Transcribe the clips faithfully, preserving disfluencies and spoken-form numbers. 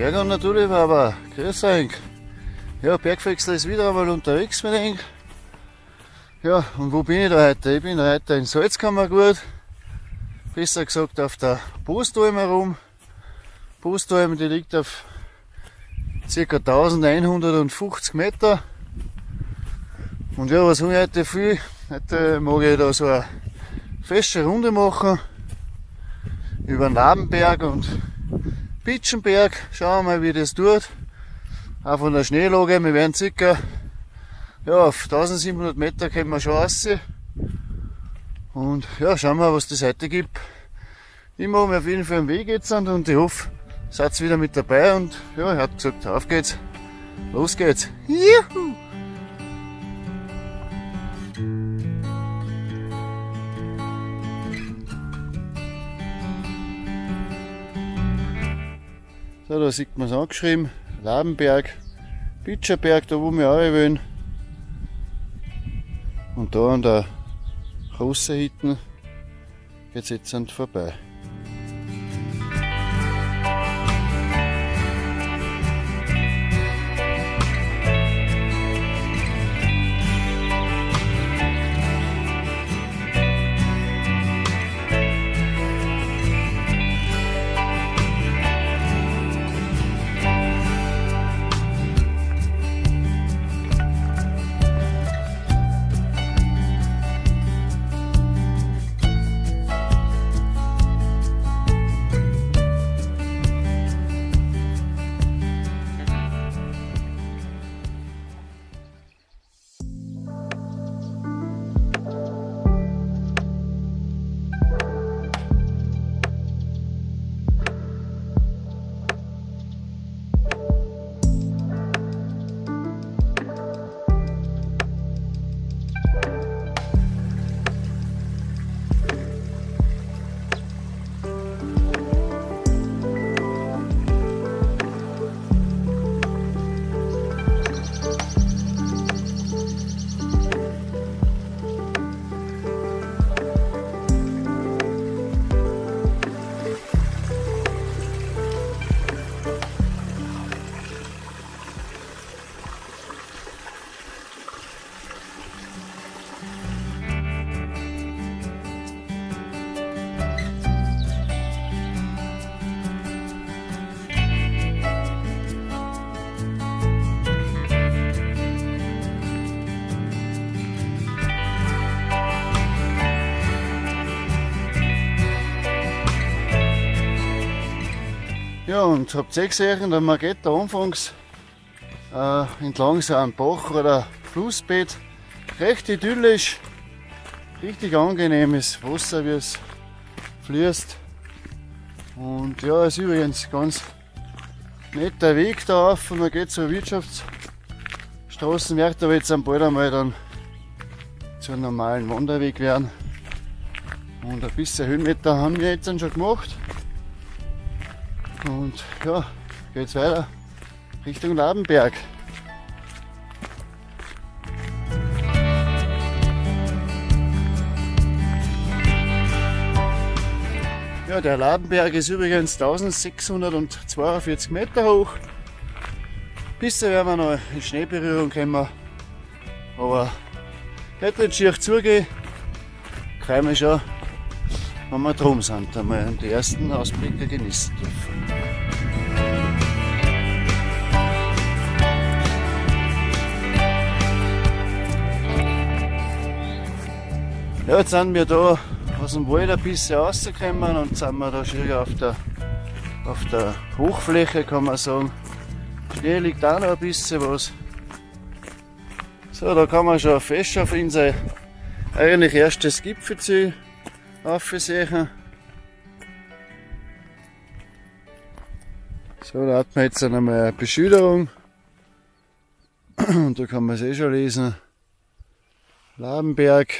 Servus Naturliebhaber, grüß euch. Ja, Bergwechsel ist wieder einmal unterwegs mit euch. Ja, und wo bin ich da heute? Ich bin da heute in Salzkammergut, besser gesagt auf der Postalm herum. Postalm, die liegt auf ca. elfhundertfünfzig Meter. Und ja, was habe ich heute viel? Heute mag ich da so eine feste Runde machen über Nabenberg und Bitschenberg. Schauen wir mal, wie das tut. Auch von der Schneelage, wir werden ca. Ja, auf eintausendsiebenhundert Meter kommen wir schon raus. Und ja, schauen wir, was das heute gibt. Ich mache mir auf jeden Fall einen Weg jetzt und ich hoffe, ihr seid wieder mit dabei. Und ja, ich habe gesagt, auf geht's, los geht's. Juhu! So, da sieht man es angeschrieben, Labenberg, Bitscherberg, da wo wir auch wollen. Und da an der großen Hütte geht es jetzt vorbei. Ja, und habt ihr gesehen, man geht da anfangs äh, entlang so einem Bach oder Flussbett, recht idyllisch, richtig angenehmes Wasser, wie es fließt. Und ja, ist übrigens ganz netter Weg da auf und man geht zur Wirtschaftsstraßen, wird aber jetzt bald einmal dann zu einem normalen Wanderweg werden. Und ein bisschen Höhenmeter haben wir jetzt schon gemacht. Und ja, geht's weiter Richtung Labenberg. Ja, der Labenberg ist übrigens eintausendsechshundertzweiundvierzig Meter hoch. Bisher werden wir noch in Schneeberührung kommen, aber nicht wenn es schier zugeht, können wir schon, wenn wir drum sind, einmal die ersten Ausblicke genießen dürfen. Ja, jetzt sind wir da aus dem Wald ein bisschen rausgekommen und sind wir da schon auf der, auf der Hochfläche, kann man sagen. Schnee liegt auch noch ein bisschen was. So, da kann man schon fest auf unser eigentlich erstes Gipfelziel aufsehen. So, da hat man jetzt dann einmal eine Beschilderung. Und da kann man es eh schon lesen. Labenberg.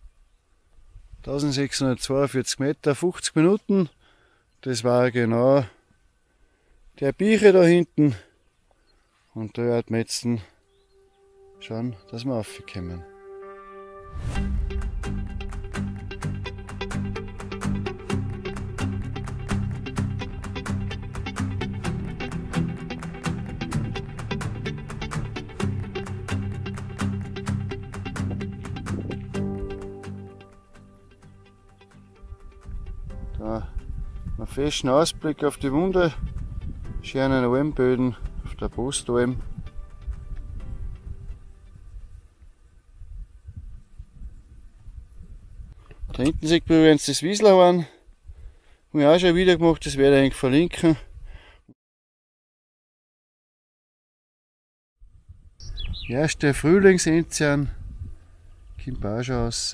eintausendsechshundertzweiundvierzig Meter, fünfzig Minuten. Das war genau der Bieche da hinten. Und da wird man jetzt schauen, dass wir raufkommen. festen Ausblick auf die Wunde, schönen Almböden auf der Postalm. Da hinten sieht man übrigens das Wieslauern. Habe ich auch schon wieder gemacht, das werde ich eigentlich verlinken. Die erste Frühlingsenzian kommt auch schon raus.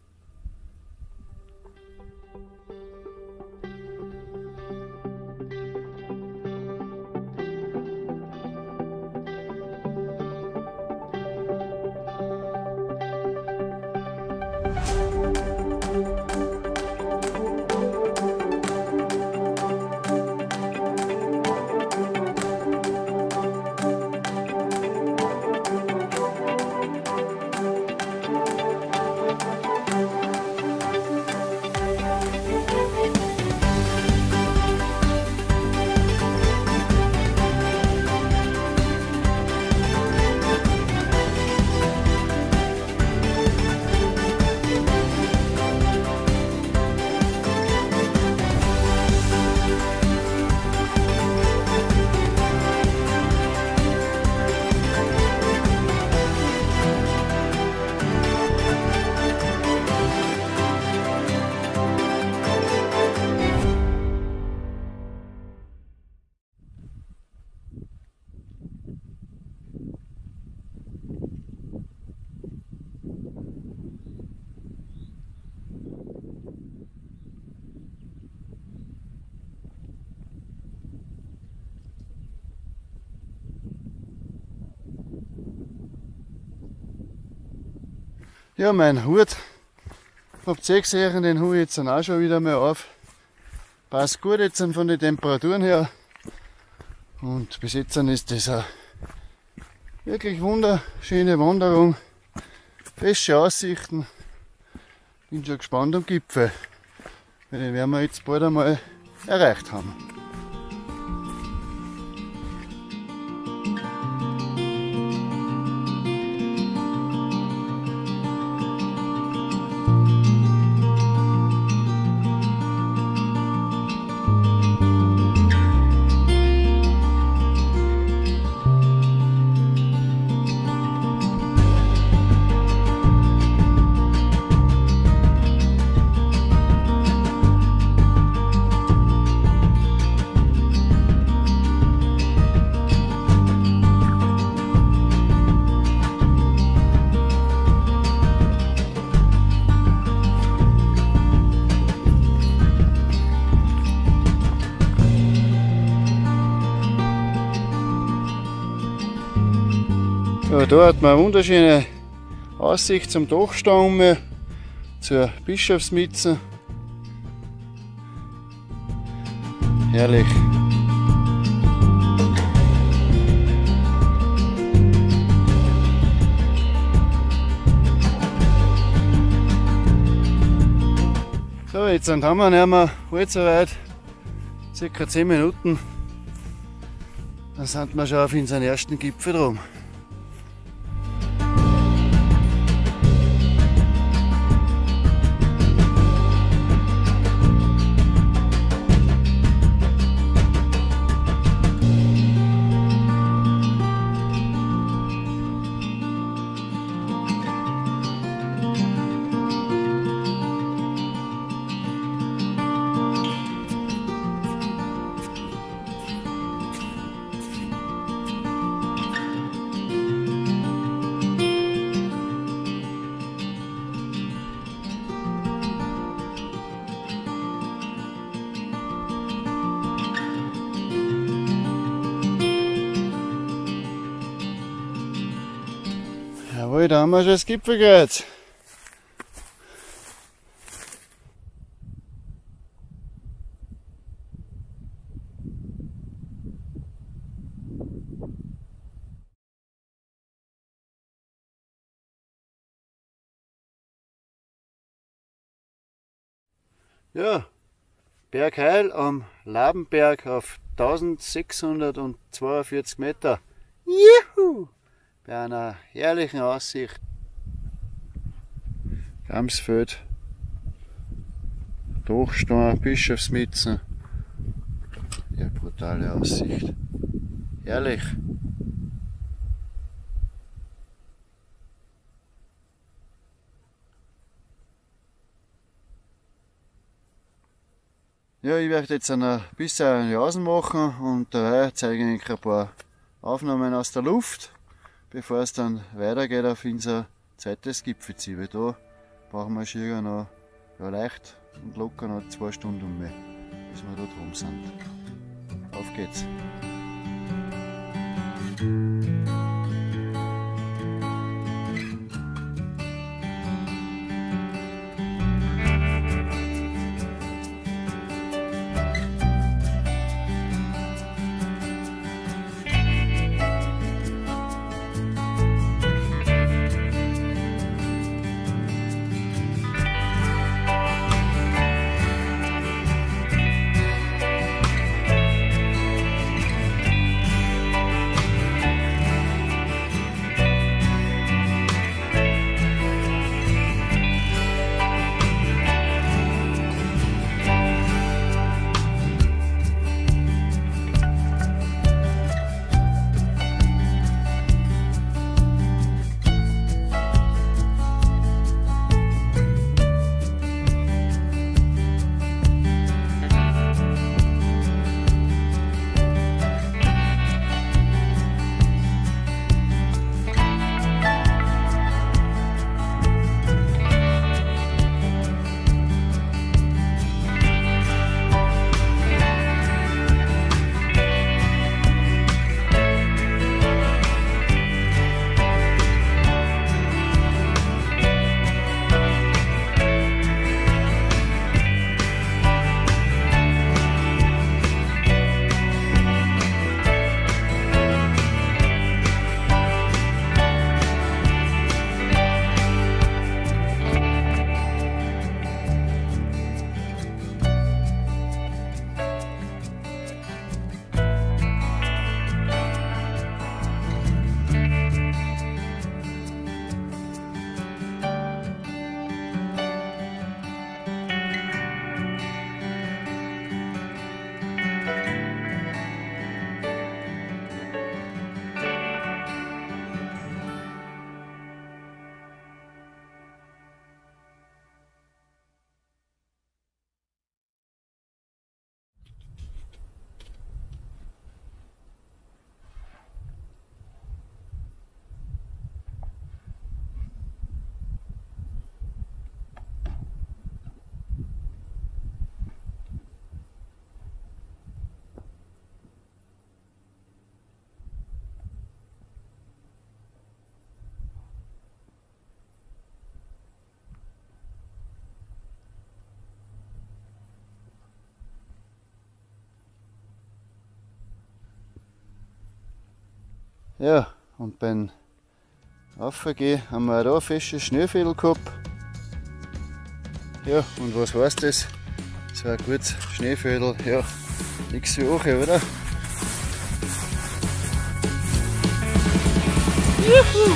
Ja, mein Hut, habt ihr gesehen, den habe ich jetzt dann auch schon wieder mal auf. Passt gut jetzt von den Temperaturen her. Und bis jetzt ist das eine wirklich wunderschöne Wanderung. Fesche Aussichten. Bin schon gespannt am Gipfel. Weil den werden wir jetzt bald einmal erreicht haben. Ja, da hat man eine wunderschöne Aussicht zum Dachstein, zur Bischofsmütze. Herrlich. So, jetzt haben wir nicht mehr allzu weit, circa zehn Minuten. Dann sind wir schon auf unseren ersten Gipfel drum. Jawohl, da haben wir schon das Gipfelkreuz. Ja, Bergheil am Labenberg auf eintausendsechshundertzweiundvierzig Meter. Juhu! Bei einer herrlichen Aussicht. Gamsfeld, Dachstein, Bischofsmütze Ja, brutale Aussicht. Herrlich. Ja, ich werde jetzt ein bisschen eine Jausen machen und dabei zeige ich ein paar Aufnahmen aus der Luft, bevor es dann weitergeht auf unser zweites Gipfelziel. Weil da brauchen wir schier noch ja, leicht und locker noch zwei Stunden mehr, bis wir da drum sind. Auf geht's! Ja, und beim Raufgehen haben wir auch da ein festes Schneefädel gehabt. Ja, und was heißt das? So ein gutes Schneefädel, ja, nichts wie hoch, oder? Juhu!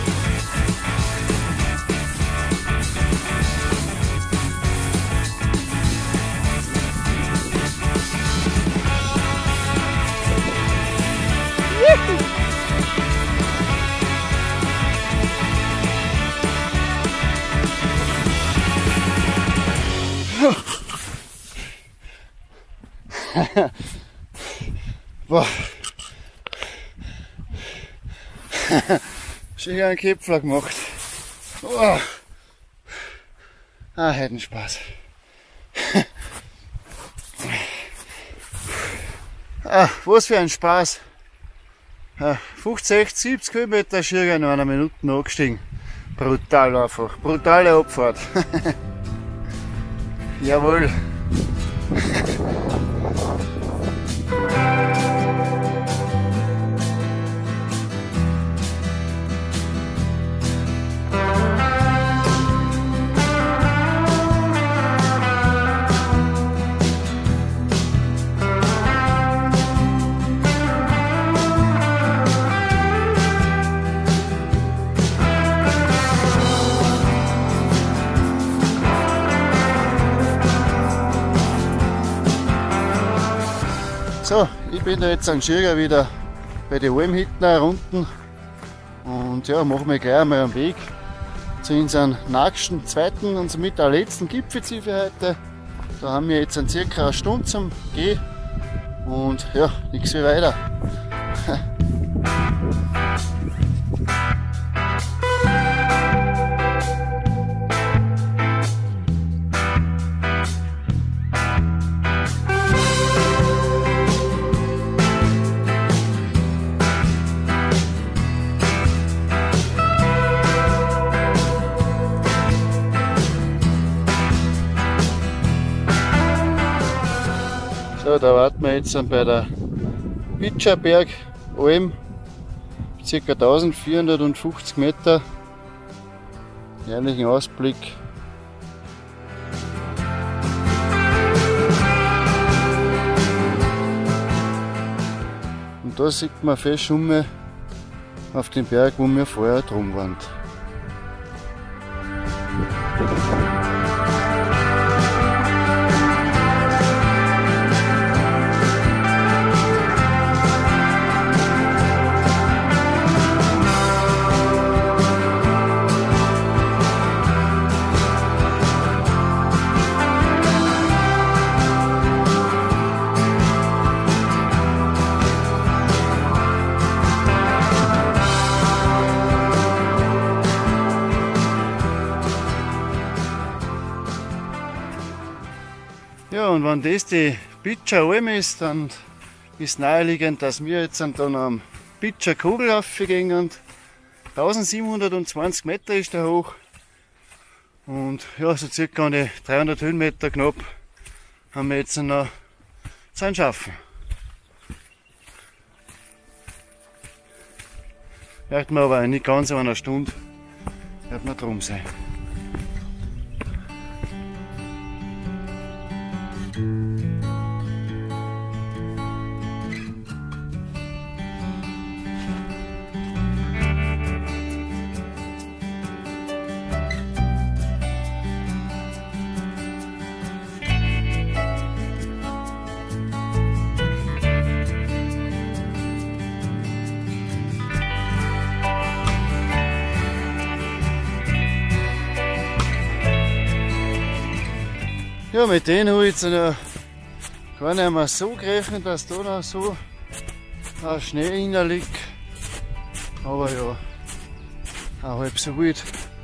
Boah. Schon einen Kipfler gemacht. Oh. Ah, hätten Spaß. Ah, was für ein Spaß. fünfzig, sechzig, siebzig Kilometer schier in einer Minute angestiegen. Brutal einfach. Brutale Abfahrt. Jawohl. bin da jetzt an Schirger wieder bei den Almhütten unten und ja, machen wir gleich einmal am Weg zu unserem nächsten, zweiten und somit auch letzten Gipfelziel für heute. Da haben wir jetzt an circa eine Stunde zum Gehen und ja, nichts wie weiter. So, da warten wir jetzt bei der Pitscherberg Alm, ca. eintausendvierhundertfünfzig Meter, herrlichen Ausblick. Und da sieht man fest schon auf den Berg, wo wir vorher drum waren. Ja, und wenn das die Pitscher Alm ist, dann ist naheliegend, dass wir jetzt dann am Pitscher Kogel raufgehen. eintausendsiebenhundertzwanzig Meter ist der hoch. Und ja, so circa an die dreihundert Höhenmeter knapp haben wir jetzt noch zu schaffen. Wird man aber nicht ganz in einer Stunde, wird man drum sein. Ja, mit denen habe ich jetzt noch gar nicht mehr so gerechnet, dass da noch so ein Schnee drin liegt. Aber ja, auch halb so gut.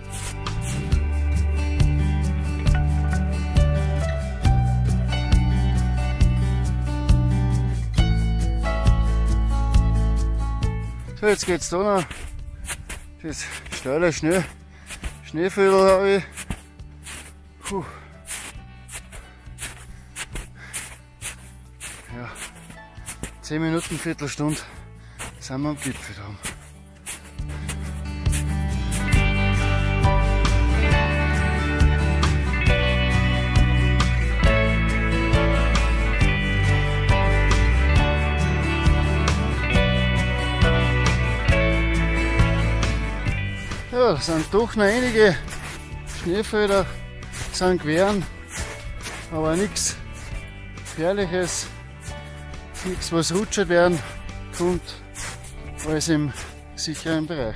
So, jetzt geht's da noch das steile Schnee, Schneeviertel habe ich. Puh. Ja, zehn Minuten, Viertelstunde sind wir am Gipfel da. Ja, da sind doch noch einige Schneefelder sind gewesen, aber nichts Gefährliches. Nichts, was rutschen werden kommt, alles im sicheren Bereich.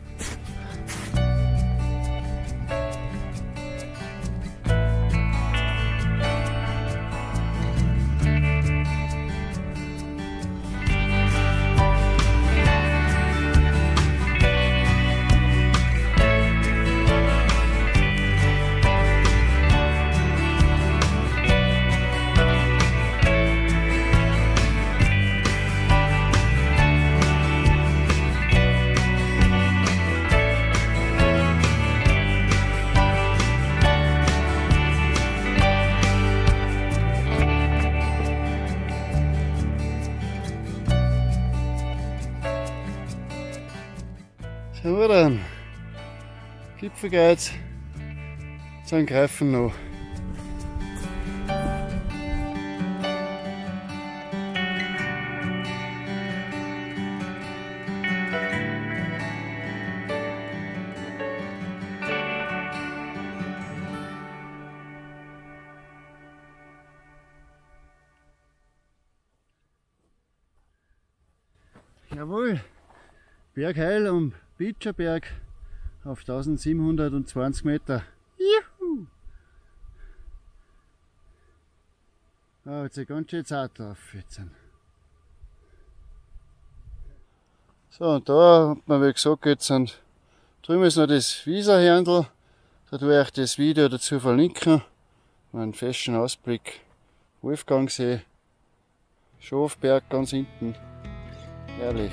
So, dann Gipfelguide zum Greifen noch. Jawohl, Bergheil am Bitscherberg auf eintausendsiebenhundertzwanzig Meter. Juhu! Ah, jetzt ist ganz schön zart drauf jetzt. So, und da hat man, wie gesagt, jetzt sind, drüben ist noch das Wieserhärndl. Da tue ich das Video dazu verlinken. Einen festen Ausblick. Wolfgangsee, Schafberg ganz hinten. Herrlich.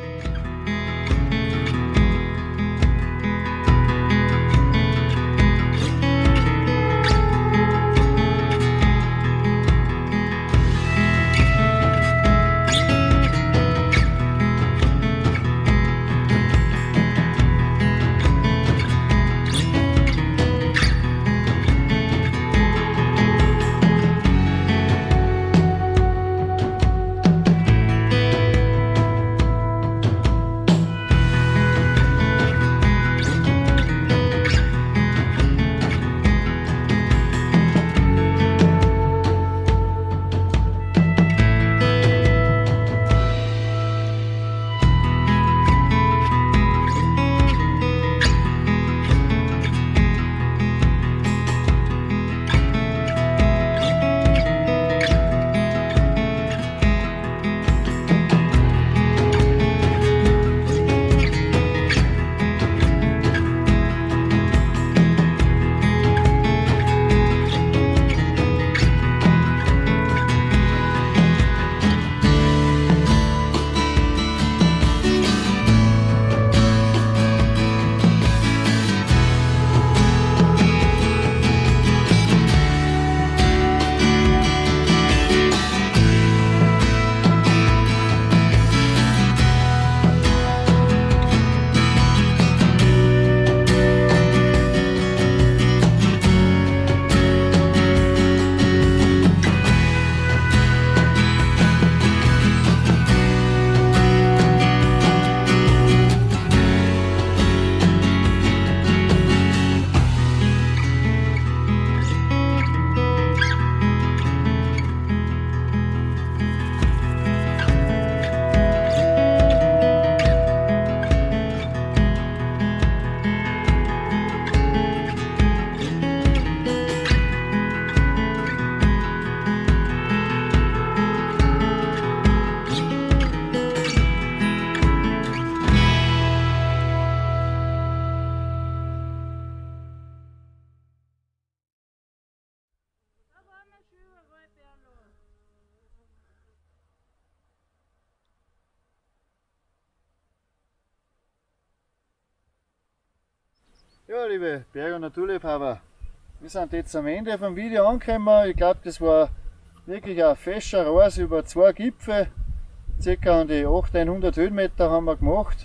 Ja, liebe Berg- und Naturliebhaber, wir sind jetzt am Ende vom Video angekommen. Ich glaube, das war wirklich ein fescher Reise über zwei Gipfel. Circa an die achthundert, neunhundert Höhenmeter haben wir gemacht.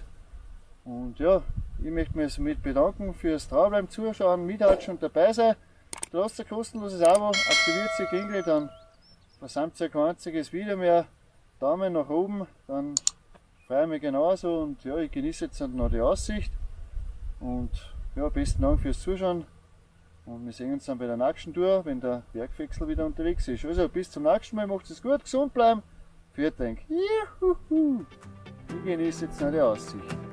Und ja, ich möchte mich somit bedanken fürs Dranbleiben, Zuschauen, Mithatschen und dabei sein. Da lasst ein kostenloses Abo, aktiviert die Klingel, dann versäumt ihr kein einziges Video mehr. Daumen nach oben, dann freue ich mich genauso und ja, ich genieße jetzt noch die Aussicht. Und ja, besten Dank fürs Zuschauen und wir sehen uns dann bei der nächsten Tour, wenn der Bergwechsel wieder unterwegs ist. Also bis zum nächsten Mal, macht es gut, gesund bleiben. Vielen Dank. Juhu. Ich genieße jetzt noch die Aussicht.